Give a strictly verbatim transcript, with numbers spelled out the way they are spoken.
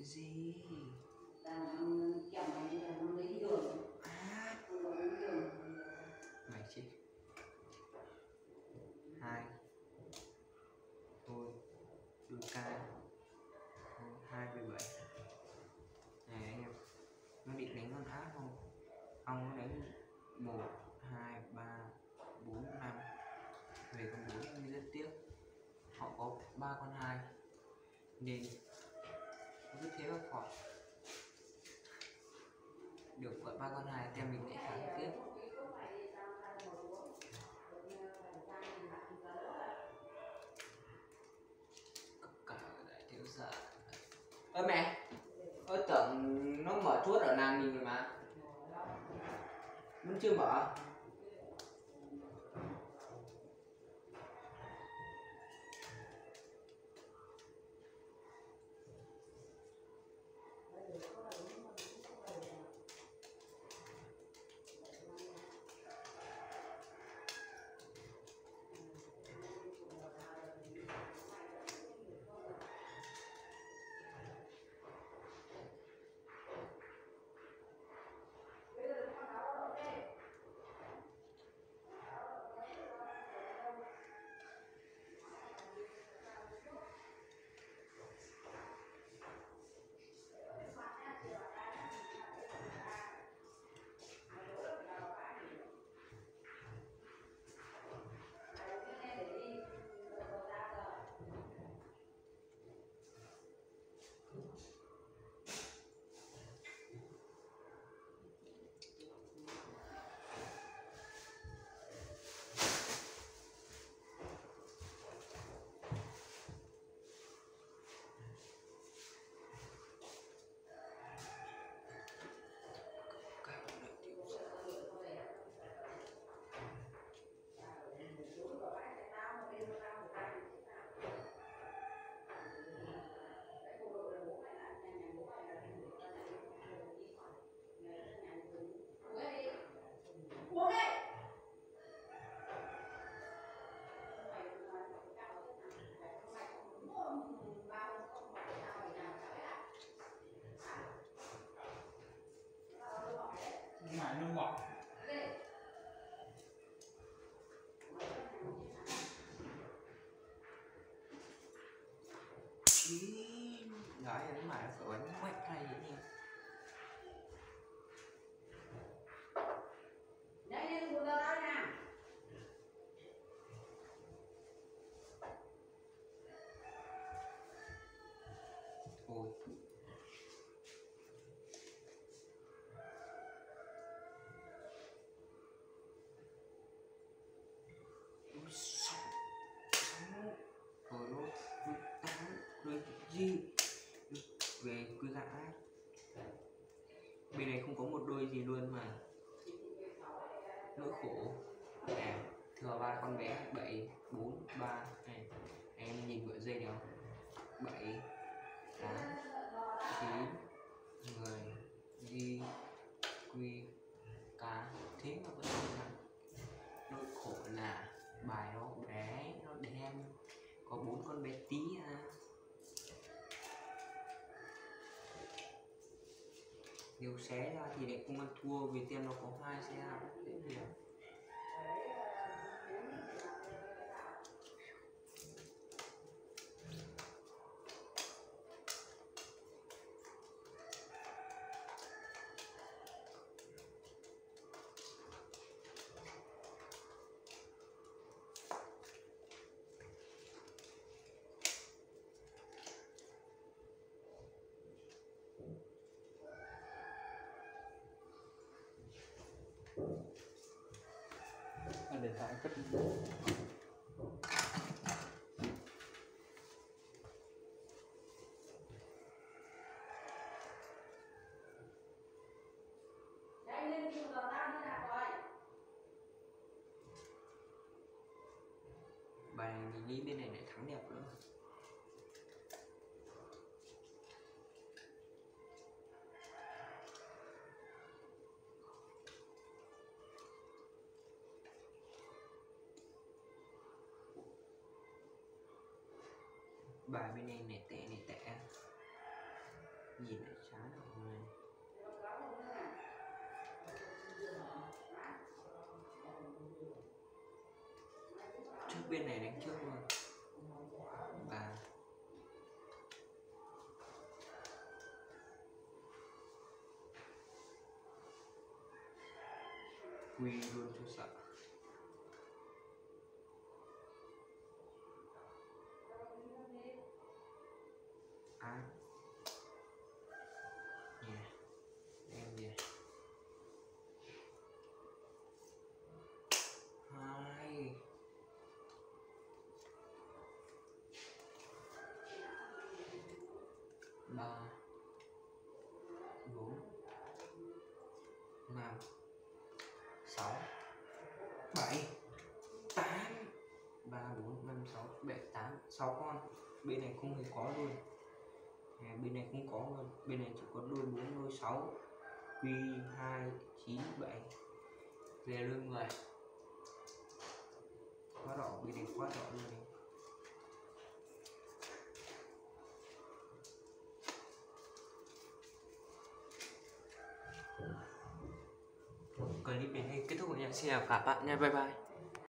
gì? Chồng mày là nó lấy đường. À, mày chết. Hai thôi đôi ca hai mươi bảy này anh em, nó định đánh con ác không? Ông nó đánh một hai ba bốn năm, về con bốn nhưng rất tiếc họ có ba con hai nên cứ thế mà khỏi được gọi ba con hai, tem mình lại kháng tiếp. Cả đại thiếu gia. Ơ mẹ, ơ tưởng nó mở chốt ở làng mình rồi mà vẫn chưa mở. Mãi nó bỏ. Ý, gái đánh mãi phải bắn mạnh hay vậy nhỉ? Thôi ui sao sao ở nó với tám đôi gì được về cứ gã. Bên này không có một đôi gì luôn mà nỗi khổ. À, thừa ba con bé bảy bốn ba này, em nhìn vợ dây nào bảy tám chín mười ghi quy cá, thế mà vẫn không thắng. Nỗi khổ là bài nó bé, nó đen, có bốn con bé tí à. Nếu xé ra thì lại không ăn thua vì tem nó có hai xe dễ hiểu. Ở điện thoại cất. Bài này mình nghĩ bên này lại thắng đẹp nữa. Bài bên này nẻ tẻ nẻ tẻ nhìn lại chán rồi này. Trước bên này đánh trước luôn. Ba. Quy luôn cho sợ. Á. Nè. Em nè. Hai. Ba. Bốn. Năm. Sáu. Bảy. Tám. Ba, bốn, năm, sáu, bảy, tám. Sáu con. Bên này không hề có luôn. À, bên này không có luôn. Bên này chỉ có đuôi bốn, đuôi sáu. Quy hai, chín, bảy. Về lưng người. Quá đỏ, bên này quá đỏ luôn này. Clip đến đây kết thúc rồi nha. Xin chào các bạn nha. Bye bye.